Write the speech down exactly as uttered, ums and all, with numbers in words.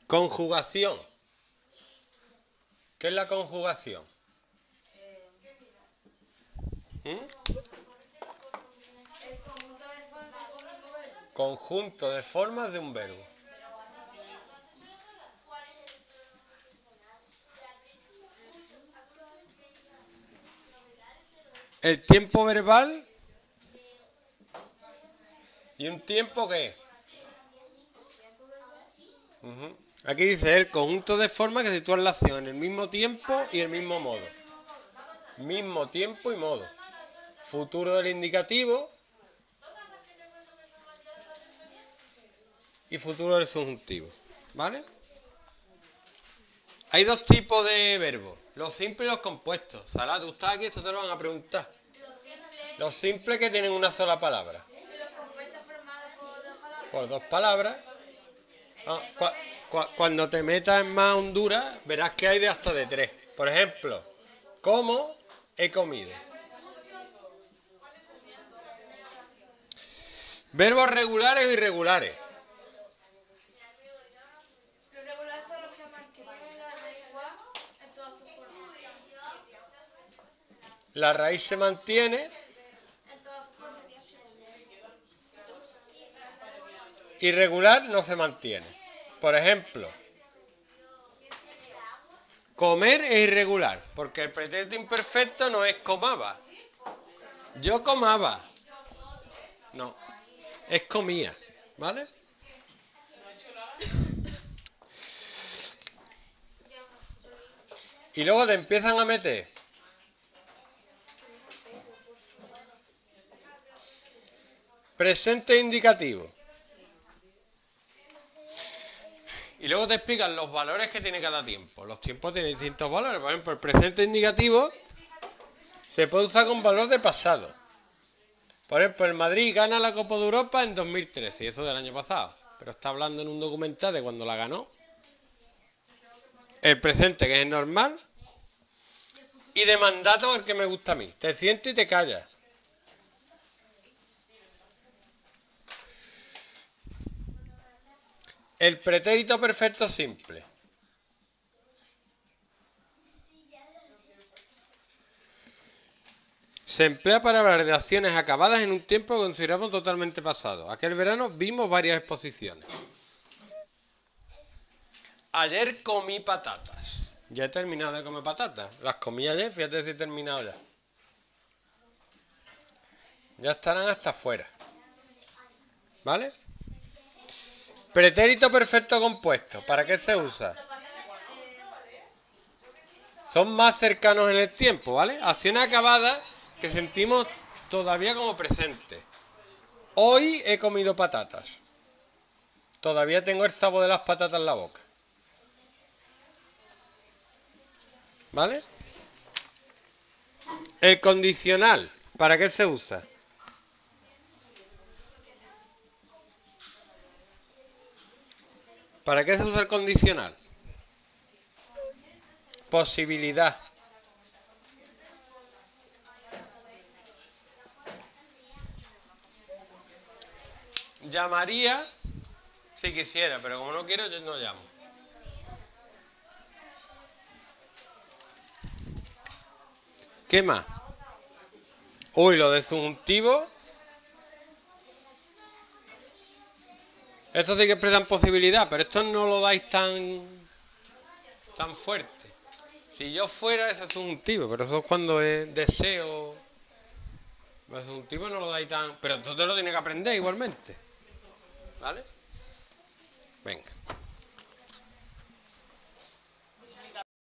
Conjugación. ¿Qué es la conjugación? ¿Mm? Conjunto de formas de un verbo. El tiempo verbal y un tiempo ¿qué? Uh-huh. Aquí dice el conjunto de formas que sitúan la acción en el mismo tiempo y el mismo modo. Mismo tiempo y modo. Futuro del indicativo y futuro del subjuntivo. ¿Vale? Hay dos tipos de verbos, los simples y los compuestos. Sala, tú estás aquí, esto te lo van a preguntar. Los simples que tienen una sola palabra. Por dos palabras. Ah, cu cu cuando te metas en más Honduras, verás que hay de hasta de tres. Por ejemplo, como, he comido. Verbos regulares o irregulares. Los regulares son los que mantienen la raíz igual en todas sus formas. La raíz se mantiene. En todas sus formas. Irregular no se mantiene. Por ejemplo, comer es irregular, porque el pretérito imperfecto no es comaba. Yo comaba. No, es comía, ¿vale? Y luego te empiezan a meter presente indicativo. Y luego te explican los valores que tiene cada tiempo. Los tiempos tienen distintos valores. Por ejemplo, el presente indicativo se puede usar con valor de pasado. Por ejemplo, el Madrid gana la Copa de Europa en dos mil trece, y eso del año pasado. Pero está hablando en un documental de cuando la ganó. El presente, que es normal. Y de mandato, el que me gusta a mí. Te sientes y te callas. El pretérito perfecto simple. Se emplea para hablar de acciones acabadas en un tiempo que consideramos totalmente pasado. Aquel verano vimos varias exposiciones. Ayer comí patatas. Ya he terminado de comer patatas. Las comí ayer, fíjate si he terminado ya. Ya estarán hasta afuera. ¿Vale? Pretérito perfecto compuesto. ¿Para qué se usa? Son más cercanos en el tiempo, ¿vale? Acciones acabadas que sentimos todavía como presente. Hoy he comido patatas. Todavía tengo el sabor de las patatas en la boca. ¿Vale? El condicional, ¿para qué se usa? ¿Para qué se usa el condicional? Posibilidad. Llamaría si quisiera, pero como no quiero, yo no llamo. ¿Qué más? Uy, lo de subjuntivo. Esto sí que expresan posibilidad, pero esto no lo dais tan, tan fuerte. Si yo fuera, ese es subjuntivo, pero eso es cuando es deseo. El subjuntivo no lo dais tan. Pero esto te lo tienes que aprender igualmente. ¿Vale? Venga.